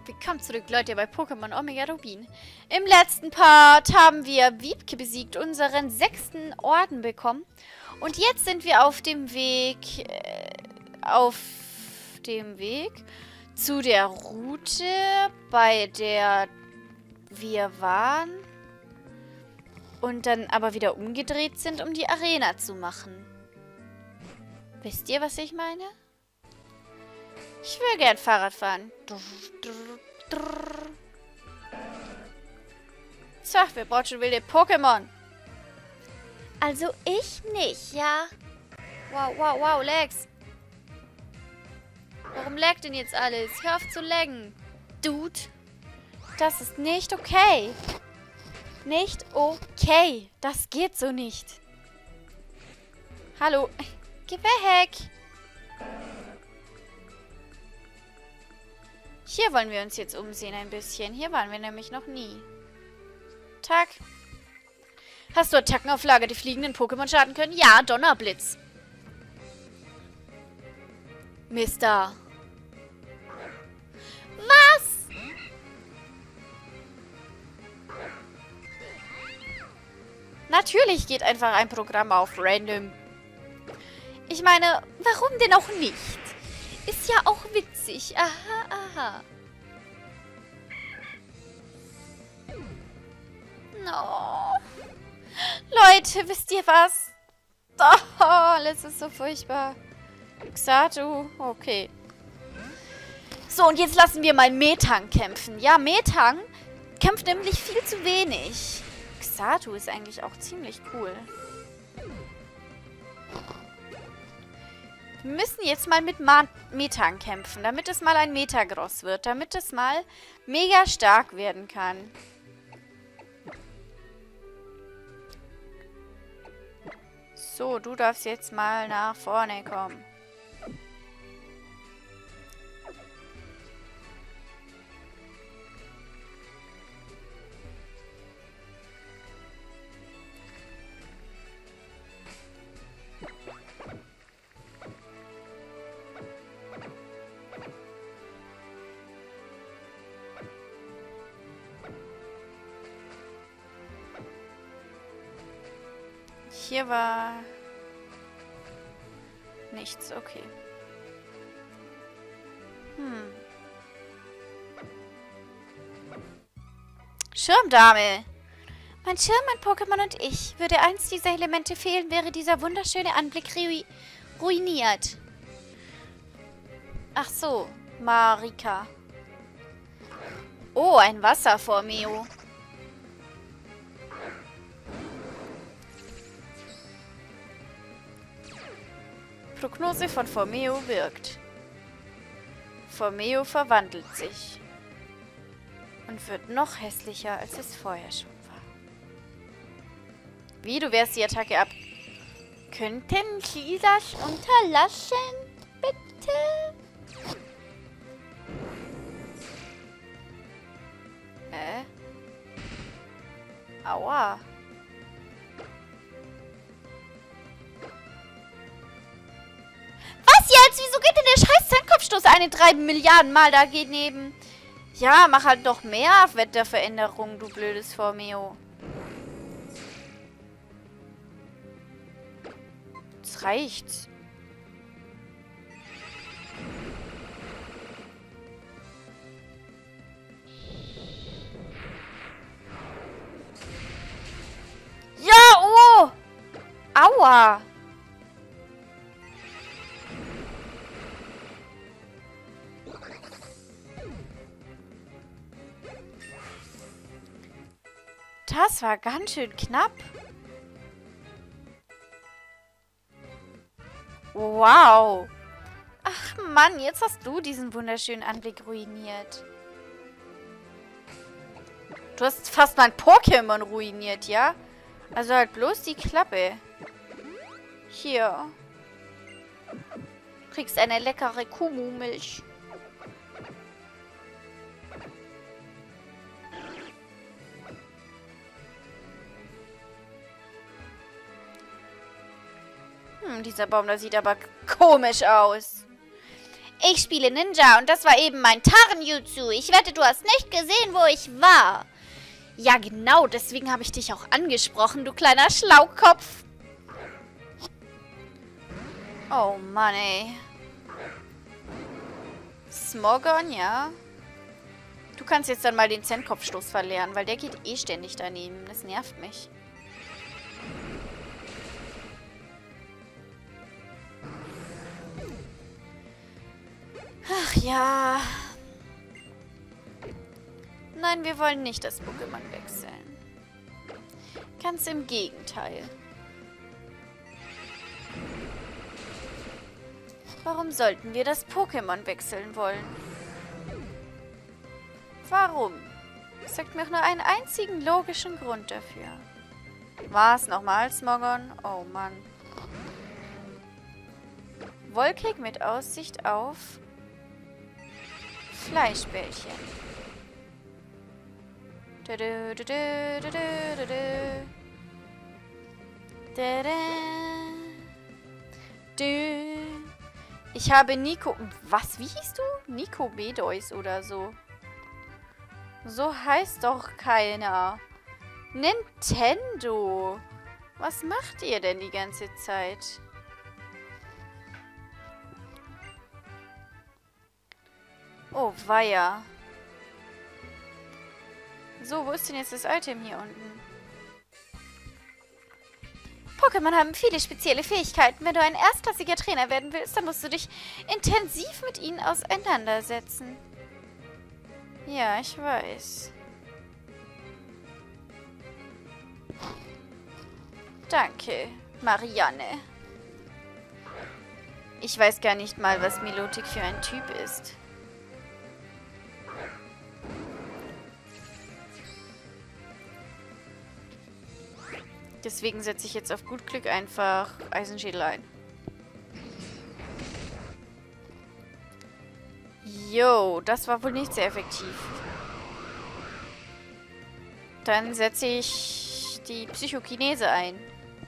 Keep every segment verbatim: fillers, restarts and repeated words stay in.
Willkommen zurück, Leute, bei Pokémon Omega Rubin. Im letzten Part haben wir Wiebke besiegt, unseren sechsten Orden bekommen. Und jetzt sind wir auf dem Weg, äh, auf dem Weg zu der Route, bei der wir waren. Und dann aber wieder umgedreht sind, um die Arena zu machen. Wisst ihr, was ich meine? Ich will gern Fahrrad fahren. So, wir brauchen schon wilde Pokémon. Also ich nicht, ja? Wow, wow, wow, Lex. Warum laggt denn jetzt alles? Hör auf zu laggen. Dude. Das ist nicht okay. Nicht okay. Das geht so nicht. Hallo. Geh weg. Hier wollen wir uns jetzt umsehen ein bisschen. Hier waren wir nämlich noch nie. Tag. Hast du Attacken auf Lager, die fliegenden Pokémon schaden können? Ja, Donnerblitz. Mister. Was? Natürlich geht einfach ein Programm auf Random. Ich meine, warum denn auch nicht? Ist ja auch witzig. Aha, aha. No. Leute, wisst ihr was? Oh, alles ist so furchtbar. Xatu, okay. So, und jetzt lassen wir mal Metang kämpfen. Ja, Metang kämpft nämlich viel zu wenig. Xatu ist eigentlich auch ziemlich cool. Wir müssen jetzt mal mit Ma Metang kämpfen, damit es mal ein Metagross wird, damit es mal mega stark werden kann. So, du darfst jetzt mal nach vorne kommen. Hier war nichts, okay. Hm. Schirmdame. Mein Schirm, mein Pokémon und ich. Würde eins dieser Elemente fehlen, wäre dieser wunderschöne Anblick ru ruiniert. Ach so, Marika. Oh, ein Wasserformeo. Prognose von Formeo wirkt. Formeo verwandelt sich. Und wird noch hässlicher, als es vorher schon war. Wie, du wehrst die Attacke ab? Könnten Sie das unterlassen? Bitte? Äh? Aua. Jetzt? Wieso geht denn der scheiß Zahnkopfstoß eine drei Milliarden Mal da geht neben? Ja, mach halt noch mehr Wetterveränderungen, du blödes Formeo. Das reicht. Ja, oh! Aua! Das war ganz schön knapp. Wow. Ach Mann, jetzt hast du diesen wunderschönen Anblick ruiniert. Du hast fast mein Pokémon ruiniert, ja? Also halt bloß die Klappe. Hier. Du kriegst eine leckere Kuhmilch. Hm, dieser Baum, der sieht aber komisch aus. Ich spiele Ninja und das war eben mein Tarenjutsu. Ich wette, du hast nicht gesehen, wo ich war. Ja, genau, deswegen habe ich dich auch angesprochen, du kleiner Schlaukopf. Oh Mann, ey. Smogon, ja. Du kannst jetzt dann mal den Zen-Kopfstoß verlernen, weil der geht eh ständig daneben. Das nervt mich. Ach ja. Nein, wir wollen nicht das Pokémon wechseln. Ganz im Gegenteil. Warum sollten wir das Pokémon wechseln wollen? Warum? Sagt mir nur einen einzigen logischen Grund dafür. Was? Nochmal, Smogon? Oh Mann. Wolkig mit Aussicht auf Fleischbällchen. Du, du, du, du, du, du, du. Da, da. Du. Ich habe Nico... Was? Wie hieß du? Nico Bedois oder so. So heißt doch keiner. Nintendo. Was macht ihr denn die ganze Zeit? Oh, weia. So, wo ist denn jetzt das Item hier unten? Pokémon haben viele spezielle Fähigkeiten. Wenn du ein erstklassiger Trainer werden willst, dann musst du dich intensiv mit ihnen auseinandersetzen. Ja, ich weiß. Danke, Marianne. Ich weiß gar nicht mal, was Milotic für ein Typ ist. Deswegen setze ich jetzt auf gut Glück einfach Eisenschädel ein. Jo, das war wohl nicht sehr effektiv. Dann setze ich die Psychokinese ein.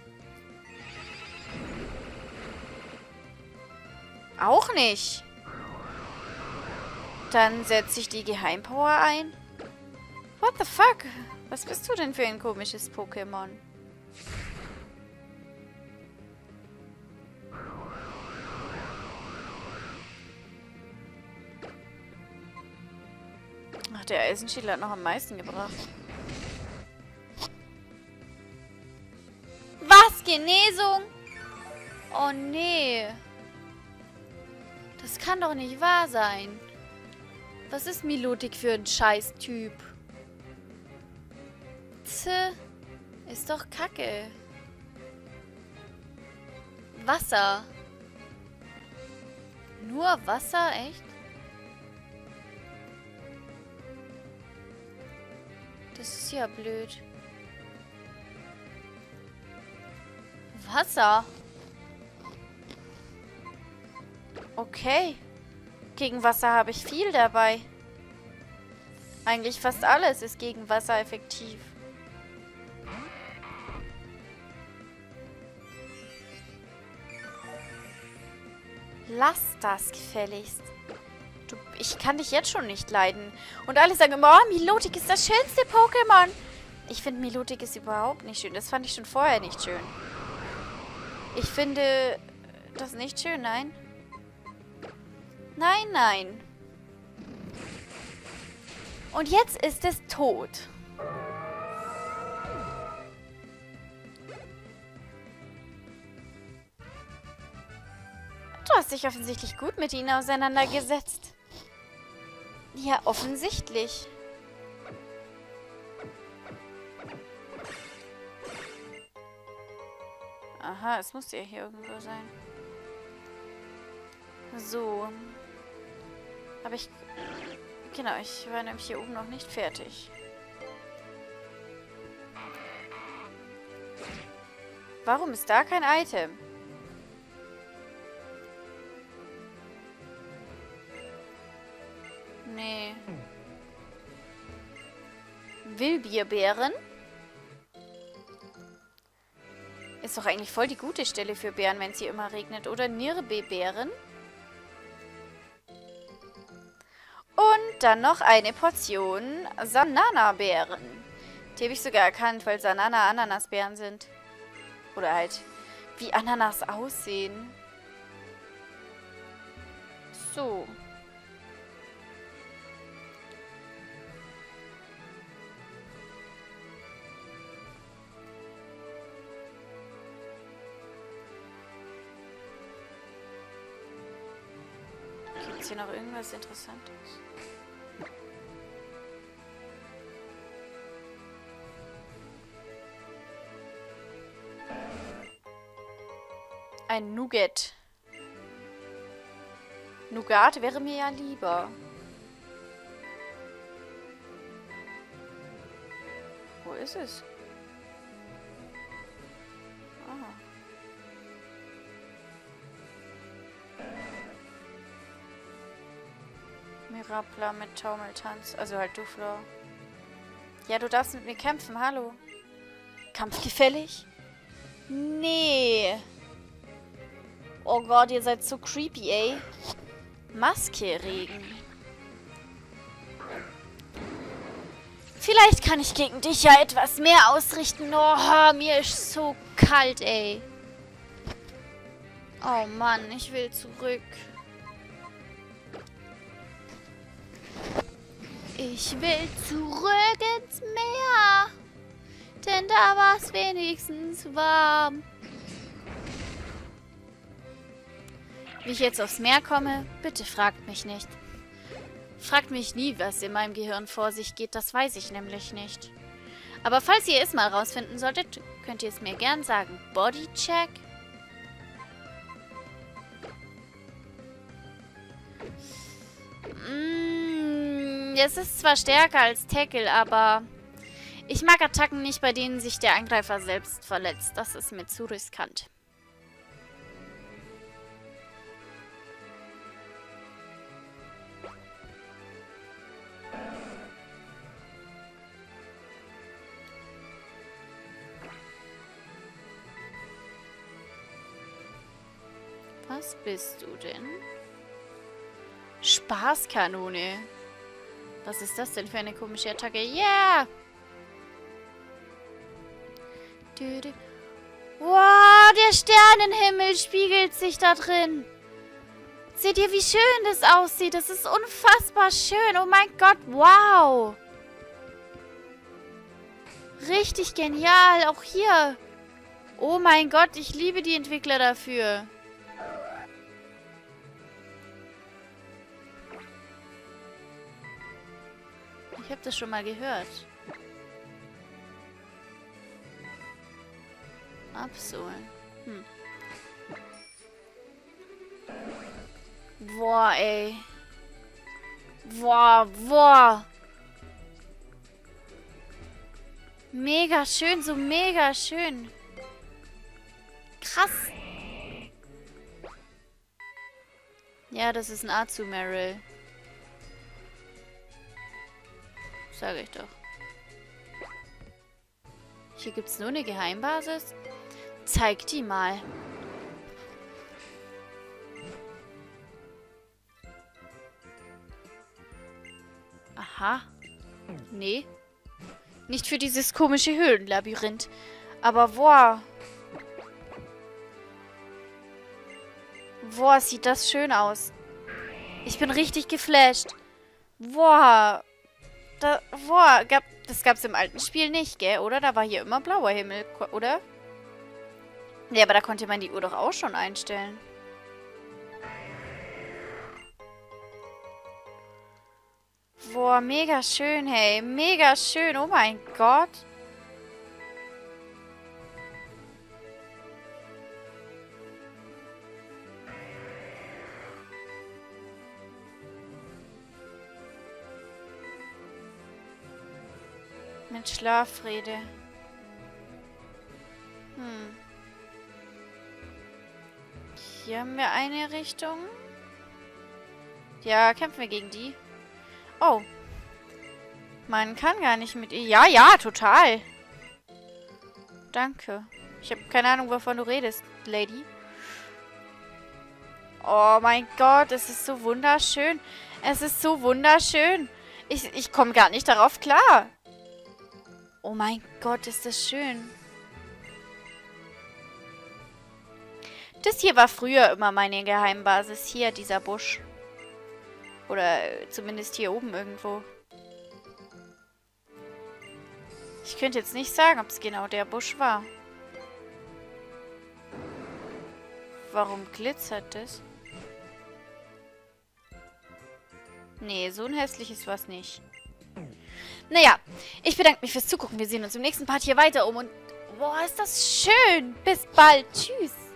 Auch nicht. Dann setze ich die Geheimpower ein. What the fuck? Was bist du denn für ein komisches Pokémon? Ach, der Eisenschädel hat noch am meisten gebracht. Was? Genesung? Oh nee. Das kann doch nicht wahr sein. Was ist Milotic für ein Scheiß-Typ? Tse. Ist doch kacke. Wasser. Nur Wasser? Echt? Das ist ja blöd. Wasser? Okay. Gegen Wasser habe ich viel dabei. Eigentlich fast alles ist gegen Wasser effektiv. Lass das gefälligst. Du, ich kann dich jetzt schon nicht leiden. Und alle sagen immer, oh, Milotic ist das schönste Pokémon. Ich finde, Milotic ist überhaupt nicht schön. Das fand ich schon vorher nicht schön. Ich finde das nicht schön, nein. Nein, nein. Und jetzt ist es tot. Du hast dich offensichtlich gut mit ihnen auseinandergesetzt. Ja, offensichtlich. Aha, es muss ja hier irgendwo sein. So. Aber ich... Genau, ich war nämlich hier oben noch nicht fertig. Warum ist da kein Item? Nee. Wildbierbeeren? Ist doch eigentlich voll die gute Stelle für Beeren, wenn es hier immer regnet. Oder Nirbebeeren? dann noch eine Portion Sanana-Beeren. Die habe ich sogar erkannt, weil Sanana Ananasbeeren sind. Oder halt, wie Ananas aussehen. So. Gibt es hier noch irgendwas Interessantes? Ein Nougat. Nougat wäre mir ja lieber. Wo ist es? Ah. Mirapla mit Taumeltanz. Also halt du, Flor. Ja, du darfst mit mir kämpfen. Hallo. Kampfgefällig? Nee. Oh Gott, ihr seid so creepy, ey. Maske Regen. Vielleicht kann ich gegen dich ja etwas mehr ausrichten. Oh, mir ist so kalt, ey. Oh Mann, ich will zurück. Ich will zurück ins Meer. Denn da war es wenigstens warm. Wie ich jetzt aufs Meer komme, bitte fragt mich nicht. Fragt mich nie, was in meinem Gehirn vor sich geht, das weiß ich nämlich nicht. Aber falls ihr es mal rausfinden solltet, könnt ihr es mir gern sagen. Bodycheck? Mm, es ist zwar stärker als Tackle, aber ich mag Attacken nicht, bei denen sich der Angreifer selbst verletzt. Das ist mir zu riskant. Was bist du denn? Spaßkanone. Was ist das denn für eine komische Attacke? Yeah! Du, du. Wow, der Sternenhimmel spiegelt sich da drin. Seht ihr, wie schön das aussieht? Das ist unfassbar schön. Oh mein Gott, wow. Richtig genial. Auch hier. Oh mein Gott, ich liebe die Entwickler dafür. Ich habe das schon mal gehört. Absohlen. Hm. Boah, ey. Boah, boah. Mega schön, so mega schön. Krass. Ja, das ist ein Azumarill. Sage ich doch. Hier gibt es nur eine Geheimbasis. Zeig die mal. Aha. Nee. Nicht für dieses komische Höhlenlabyrinth. Aber boah. Boah, sieht das schön aus. Ich bin richtig geflasht. Boah. Da, boah, gab, das gab's im alten Spiel nicht, gell? Oder? Da war hier immer blauer Himmel, oder? Nee, aber da konnte man die Uhr doch auch schon einstellen. Boah, mega schön, hey. Mega schön. Oh mein Gott. Mit Schlafrede. Hm. Hier haben wir eine Richtung. Ja, kämpfen wir gegen die. Oh. Man kann gar nicht mit ihr. Ja, ja, total. Danke. Ich habe keine Ahnung, wovon du redest, Lady. Oh mein Gott, es ist so wunderschön. Es ist so wunderschön. Ich, ich komme gar nicht darauf klar. Oh mein Gott, ist das schön. Das hier war früher immer meine Geheimbasis. Hier, dieser Busch. Oder zumindest hier oben irgendwo. Ich könnte jetzt nicht sagen, ob es genau der Busch war. Warum glitzert das? Nee, so ein hässliches war es nicht. Naja, ich bedanke mich fürs Zugucken. Wir sehen uns im nächsten Part hier weiter um und... Boah, ist das schön. Bis bald. Tschüss.